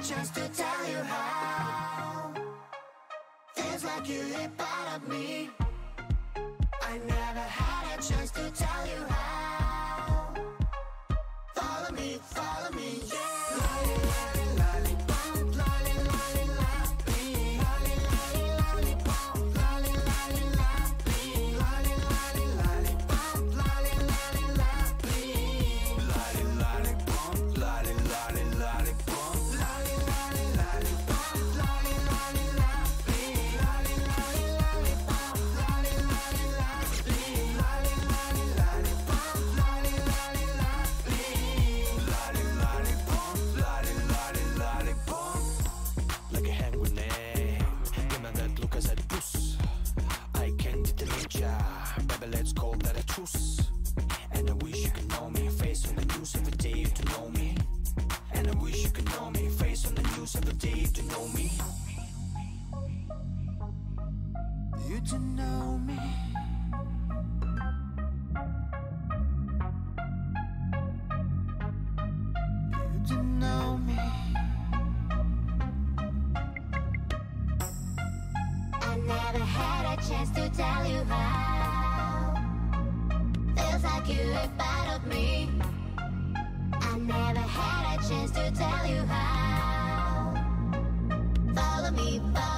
chance to tell you how. Feels like you live part of me. I never had a chance to tell you how. Follow me, yeah. Lolly, lolly, lollipop, lolly, lolly, lolly, lolly, lolly, lollipop, lolly, lolly, lolly, lolly, lolly, lollipop, lolly, lolly, lolly, lolly, lollipop, lolly, lolly, lollipop, lolly, lolly, lollipop, lolly, lolly, lolly, lolly, lolly, lollipop, lolly, lolly, lolly, lolly, lolly, lollipop, lolly, lolly, lolly, lolly, lollipop, lolly, lolly, lollipop. Like a hand grenade, give me that look as I boost. I can't detonate ya, baby, let's call that a truce. And I wish you could know me, face on the news every day to know me. And I wish you could know me, face on the news every day to know me. You to know me. You to know me. I never had a chance to tell you how. Feels like you are part of me. I never had a chance to tell you how. Follow me,